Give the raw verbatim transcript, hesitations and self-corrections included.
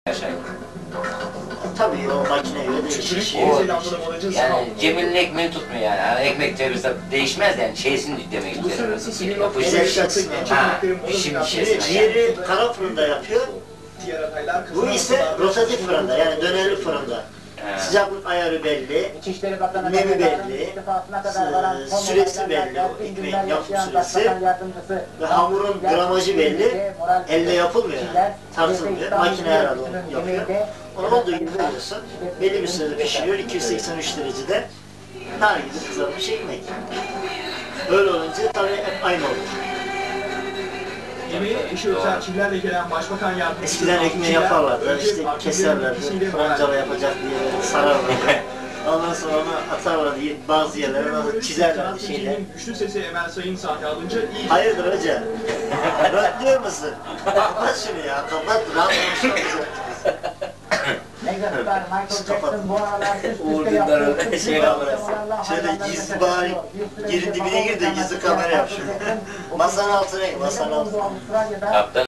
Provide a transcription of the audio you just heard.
Aşağı. Tabii o makine göre değişir. O, yani Cemil'in ekmeği tutmuyor yani. yani ekmek çevirse değişmez yani şeysini demek istedim. Güzel açısından. Ha, pişim şeysine. Diğeri kara fırında yapıyor. Bu ise rotatif fırında, yani dönerli fırında. Ha. Sıcaklık ayarı belli, nemi belli, süresi belli, o ekmeğin yapım süresi ve hamurun gramajı belli. Elle yapılmıyor yani, tartılmıyor. Makine herhalde onu yapıyor. Onu olduğu gibi veriyorsun, belli bir sürede pişiriyor, iki yüz seksen üç derecede nar gibi kızarmış ekmek. Böyle olunca tabii hep aynı olur. Yemeğe eşi özel çiftlerle gelen Başbakan Yardımcısı... Eskiden ekmeği yaparlardı, işte keserlerdi, francala yapacak diye sararlardı. Ondan sonra onu atarlardı bazı yerlere, çizerlerdi şeyler. Güçlü sesi Emel Sayın sahne alınca iyi... Hayırdır hoca? Rahatlıyor musun? Kapat şunu ya, kapat, rahatlamışlar. Kapat. Uğur Dündar'ın şey var. Şöyle gizli bari, yerin dibine gir de gizli kamera yap şunu. Masanın altına in, masanın altına. Kaptan